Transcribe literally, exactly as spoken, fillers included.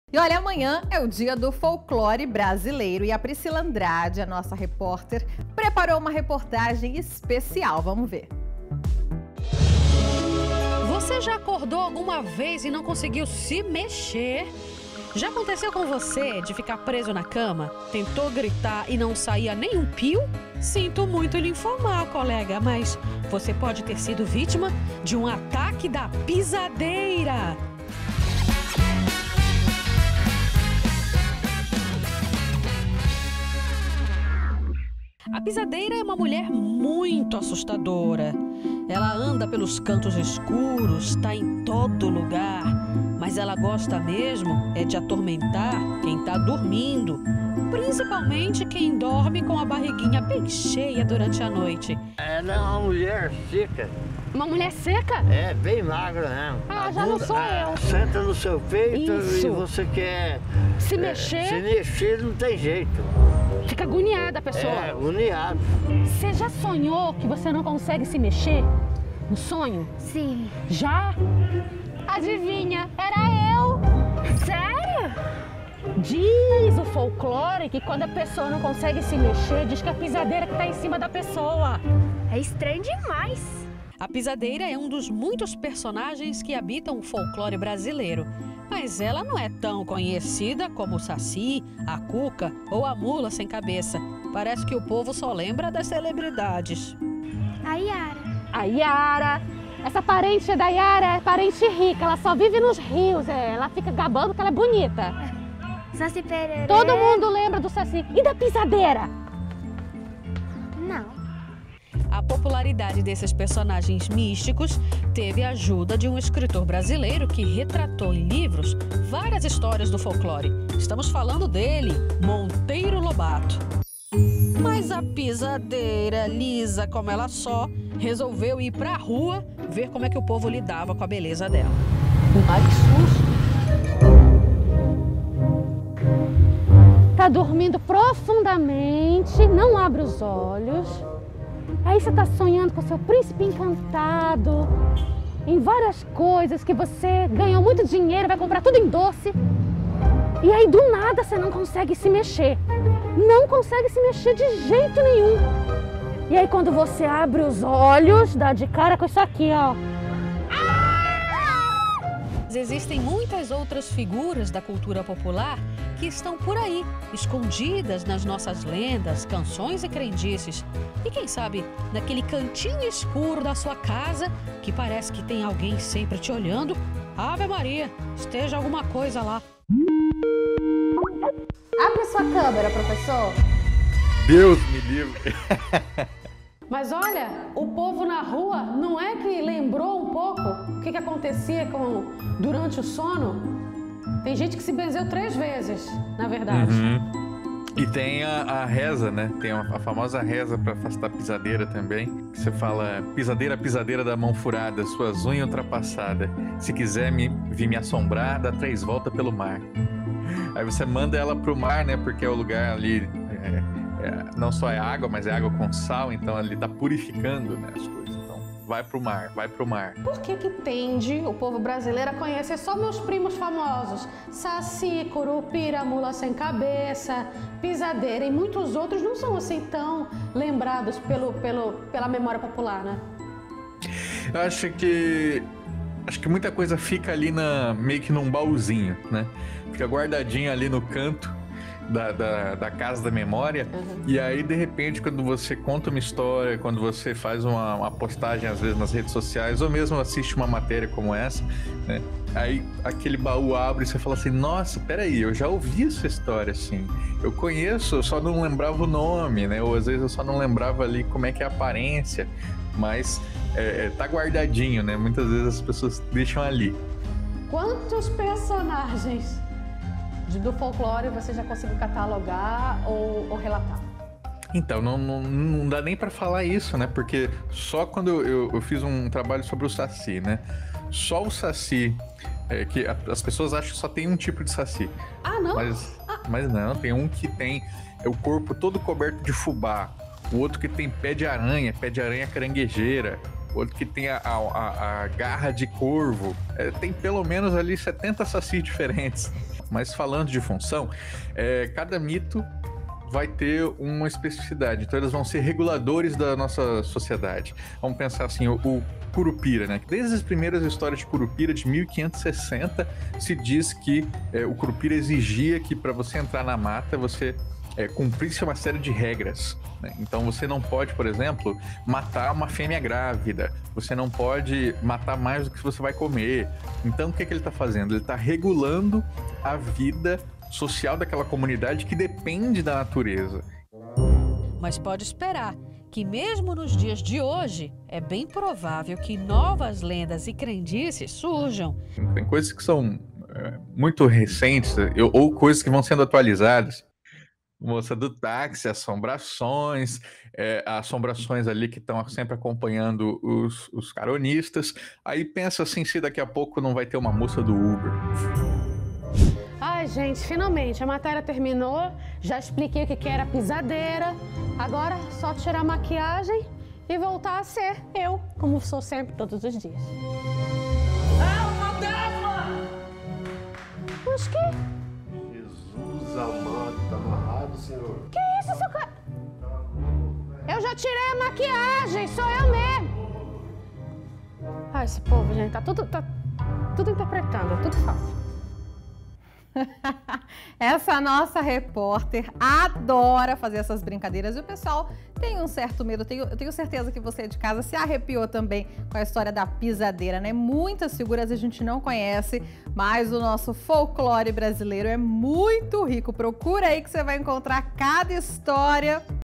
E olha, amanhã é o dia do folclore brasileiro e a Priscila Andrade, a nossa repórter, preparou uma reportagem especial. Vamos ver. Você já acordou alguma vez e não conseguiu se mexer? Já aconteceu com você de ficar preso na cama? Tentou gritar e não saía nem um pio? Sinto muito lhe informar, colega, mas você pode ter sido vítima de um ataque da pisadeira. A pisadeira é uma mulher muito assustadora. Ela anda pelos cantos escuros, está em todo lugar, mas ela gosta mesmo é de atormentar quem está dormindo, principalmente quem dorme com a barriguinha bem cheia durante a noite. Ela é uma mulher seca. Uma mulher seca? É, bem magra, né? Ah, A já não bunda- sou ah, eu. Senta no seu peito Isso. e você quer... Se é, mexer? Se mexer não tem jeito. Fica agoniada a pessoa. É, agoniado. Você já sonhou que você não consegue se mexer? No sonho? Sim. Já? Adivinha, era eu! Sério? Diz o folclore que quando a pessoa não consegue se mexer, diz que é a pisadeira que está em cima da pessoa. É estranho demais. A pisadeira é um dos muitos personagens que habitam o folclore brasileiro. Mas ela não é tão conhecida como o Saci, a Cuca ou a Mula Sem Cabeça. Parece que o povo só lembra das celebridades. A Yara. A Yara, essa parente da Yara é parente rica, ela só vive nos rios, é, ela fica gabando que ela é bonita. Saci Pererê. Todo mundo lembra do Saci. E da pisadeira? Não. A popularidade desses personagens místicos teve a ajuda de um escritor brasileiro que retratou em livros várias histórias do folclore. Estamos falando dele, Monteiro Lobato. Mas a pisadeira, lisa como ela só, resolveu ir pra rua ver como é que o povo lidava com a beleza dela. Ai, que susto! Tá dormindo profundamente, não abre os olhos. Aí você tá sonhando com seu príncipe encantado, em várias coisas, que você ganhou muito dinheiro, vai comprar tudo em doce. E aí do nada você não consegue se mexer. Não consegue se mexer de jeito nenhum. E aí quando você abre os olhos, dá de cara com isso aqui, ó. Existem muitas outras figuras da cultura popular que estão por aí, escondidas nas nossas lendas, canções e crendices. E quem sabe, naquele cantinho escuro da sua casa, que parece que tem alguém sempre te olhando, Ave Maria, esteja alguma coisa lá. Abre sua câmera, professor. Deus me livre. Mas olha, o povo na rua não é que lembrou um pouco o que, que acontecia com, durante o sono? Tem gente que se benzeu três vezes, na verdade. Uhum. E tem a, a reza, né? Tem a, a famosa reza para afastar a pisadeira também. Que você fala, pisadeira, pisadeira da mão furada, suas unhas ultrapassadas. Se quiser me, vir me assombrar, dá três voltas pelo mar. Aí você manda ela pro mar, né? Porque é o lugar ali... É, É, não só é água, mas é água com sal, então ele tá purificando, né, as coisas. Então, vai pro mar, vai pro mar. Por que que tende o povo brasileiro a conhecer só meus primos famosos? Saci, Curupira, Mula Sem Cabeça, Pisadeira e muitos outros não são assim tão lembrados pelo, pelo, pela memória popular, né? Eu acho que... Acho que muita coisa fica ali na, meio que num baúzinho, né? Fica guardadinho ali no canto Da, da, da casa da memória. Uhum. E aí, de repente, quando você conta uma história, quando você faz uma, uma postagem, às vezes, nas redes sociais, ou mesmo assiste uma matéria como essa, né? Aí, aquele baú abre e você fala assim, nossa, peraí, eu já ouvi essa história, assim. Eu conheço, eu só não lembrava o nome, né? Ou, às vezes, eu só não lembrava ali como é que é a aparência. Mas é, é, tá guardadinho, né? Muitas vezes as pessoas deixam ali. Quantos personagens do folclore você já conseguiu catalogar ou, ou relatar? Então, não, não, não dá nem pra falar isso, né? Porque só quando eu, eu fiz um trabalho sobre o Saci, né? Só o Saci, é, que a, as pessoas acham que só tem um tipo de Saci. Ah, não? Mas, ah. mas não, tem um que tem é o corpo todo coberto de fubá, o outro que tem pé de aranha, pé de aranha caranguejeira, outro que tem a, a, a garra de corvo. É, tem pelo menos ali setenta sacis diferentes. Mas falando de função, é, cada mito vai ter uma especificidade, então eles vão ser reguladores da nossa sociedade. Vamos pensar assim, o, o Curupira, né? Desde as primeiras histórias de Curupira, de mil quinhentos e sessenta, se diz que é, o Curupira exigia que para você entrar na mata, você é, cumprisse uma série de regras, né? Então você não pode, por exemplo, matar uma fêmea grávida, você não pode matar mais do que você vai comer. Então o que, é que ele está fazendo? Ele está regulando a vida social daquela comunidade que depende da natureza. Mas pode esperar que mesmo nos dias de hoje é bem provável que novas lendas e crendices surjam. Tem coisas que são é, muito recentes ou coisas que vão sendo atualizadas. Moça do táxi, assombrações, é, assombrações ali que estão sempre acompanhando os, os caronistas. Aí pensa assim, se daqui a pouco não vai ter uma moça do Uber. Ai, gente, finalmente a matéria terminou. Já expliquei o que era pisadeira. Agora só tirar a maquiagem e voltar a ser eu, como sou sempre, todos os dias. É uma dama! Mas que? Jesus amado, tá amarrado, senhor? Que isso, seu cara? Eu já tirei a maquiagem, sou eu mesmo. Ai, esse povo, gente, tá tudo, tá tudo interpretando, é tudo fácil. Essa nossa repórter adora fazer essas brincadeiras e o pessoal tem um certo medo. Eu tenho, eu tenho certeza que você de casa se arrepiou também com a história da pisadeira, né? Muitas figuras a gente não conhece, mas o nosso folclore brasileiro é muito rico. Procura aí que você vai encontrar cada história